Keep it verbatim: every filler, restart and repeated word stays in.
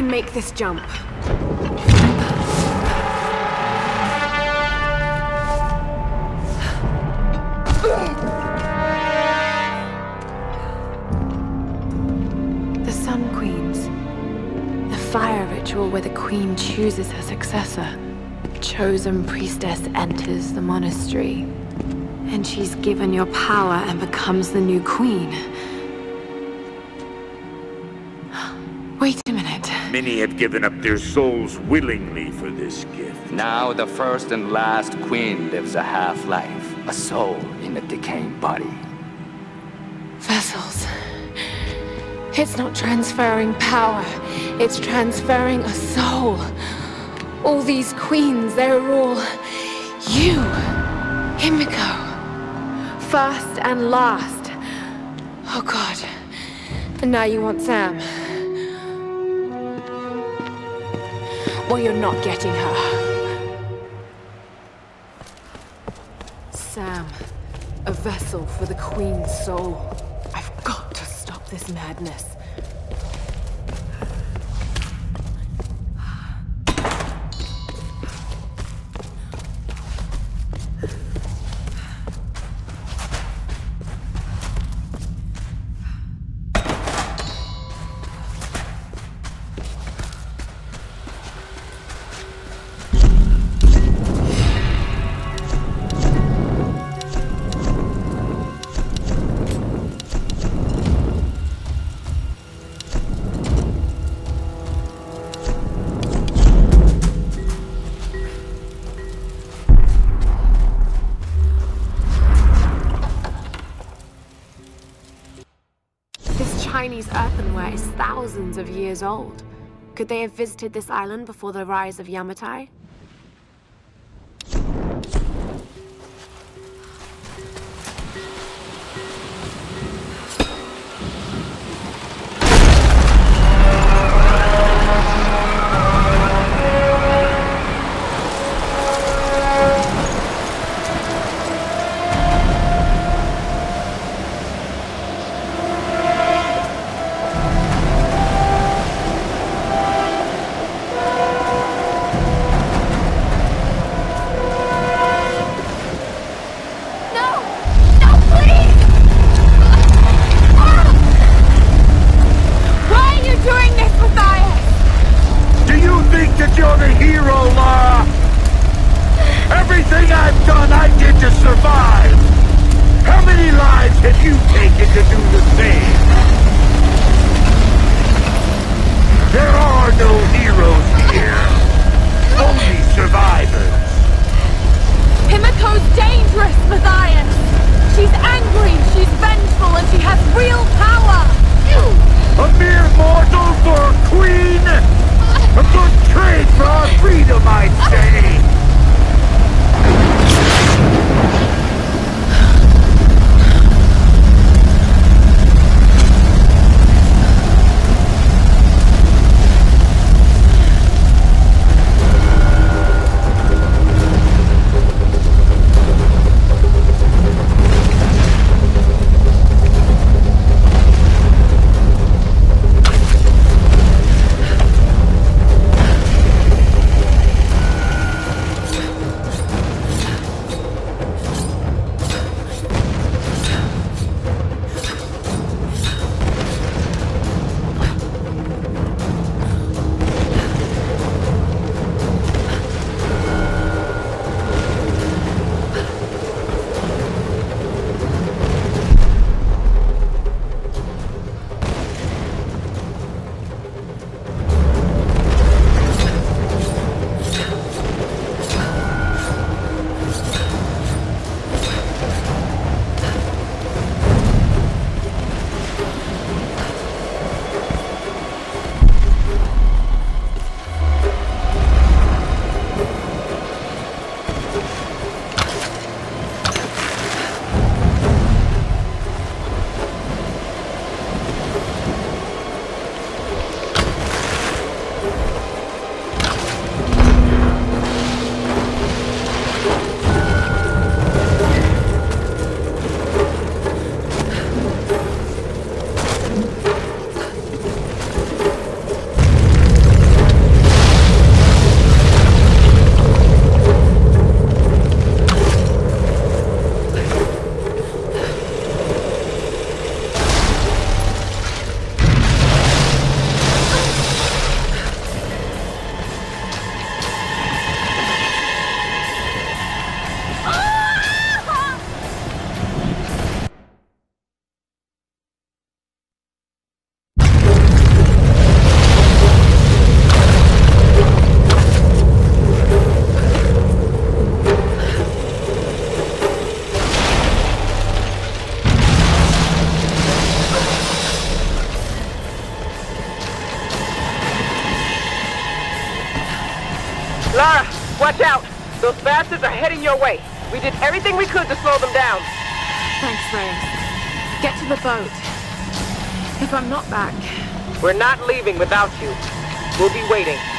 can make this jump. The Sun Queens. The fire ritual where the queen chooses her successor. Chosen priestess enters the monastery. And she's given your power and becomes the new queen. Wait a minute. Many have given up their souls willingly for this gift. Now the first and last queen lives a half-life, a soul in a decaying body. Vessels. It's not transferring power, it's transferring a soul. All these queens, they're all you, Himiko. First and last. Oh God. And now you want Sam. Well, you're not getting her. Sam, a vessel for the Queen's soul. I've got to stop this madness. Chinese earthenware is thousands of years old. Could they have visited this island before the rise of Yamatai? Those bastards are heading your way. We did everything we could to slow them down. Thanks, Reyes. Get to the boat. If I'm not back... We're not leaving without you. We'll be waiting.